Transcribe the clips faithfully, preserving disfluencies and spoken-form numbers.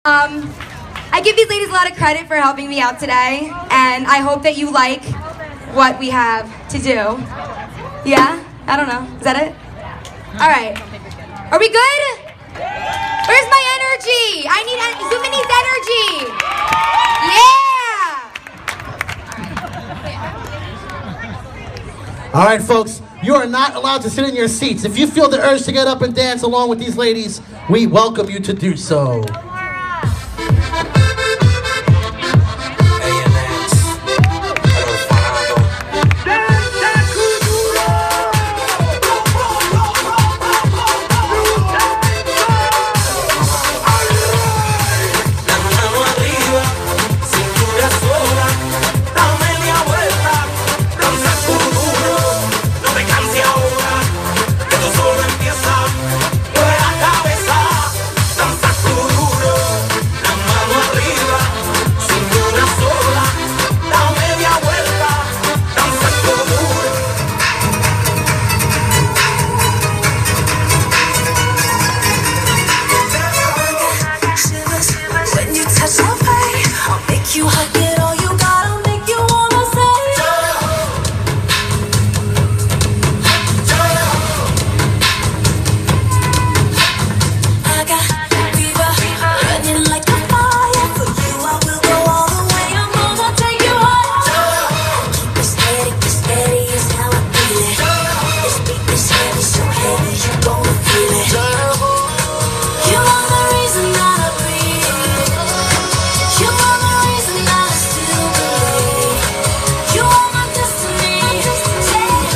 Um, I give these ladies a lot of credit for helping me out today, and I hope that you like what we have to do. Yeah? I don't know. Is that it? All right. Are we good? Where's my energy? I need, Zuma needs energy. Yeah! All right, folks, you are not allowed to sit in your seats. If you feel the urge to get up and dance along with these ladies, we welcome you to do so. You hug it all, you gotta make you wanna say I got fever, running like a fire. For you I will go all the way, I'm gonna take you higher. Keep it steady, keep steady is how I feel it. This beat is heavy, so heavy, you gonna feel it. You are the reason that I breathe. You are the reason that I still believe. You are my destiny. Take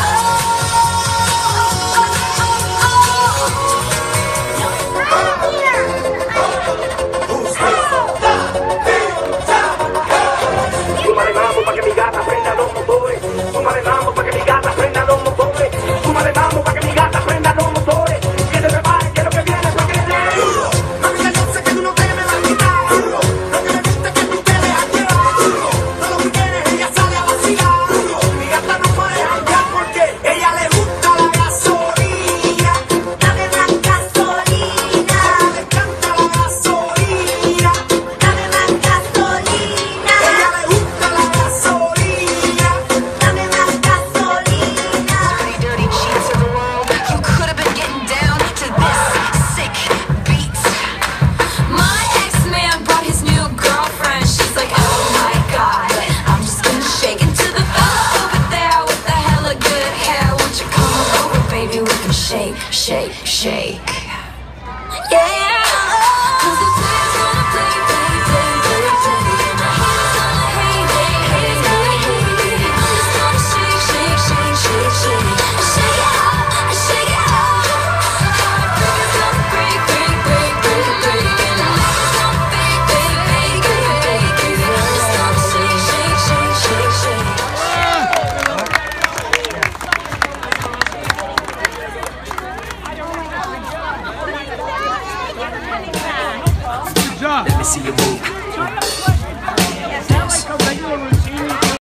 Súmale mambo pa' que mi gata prenda los motores. Súmale mambo pa' que mi gata prenda los motores. Súmale mambo pa' que mi gata prenda los motores. Que te prepare, que lo que viene es lo que viene. Duro. Mami, que yo sé que tú no te me vas a quitar. Duro. Lo que me gusta es que tú te dejas llevar. Duro. Todo lo que quieres, ella sale a vacilar. Duro. Mi gata no puede janguear porque ella le gusta la gasolina. Dame más gasolina. Le encanta la gasolina. Dame más gasolina. Ella le gusta la gasolina. Dame más gasolina. Dirty, dirty cheats of the world. You could have been getting down to this sick beat. My ex-man brought his new girlfriend. She's like, oh my god, I'm just gonna shake it to the fella over there with the hella good hair. Won't you come over, baby? We can shake, shake, shake. Yeah. 'Cause the players gonna play, play, play, play, play. And the haters gonna hate, hate, hate, hate, hate. I'm just gonna shake, shake, shake, shake, shake. Shake it out, shake it out. Heartbreakers gonna break, break, break, break, break. And the haters gonna fake, fake, fake, fake, fake, fake. I'm just gonna shake, shake, shake, shake, shake. Let me see you move.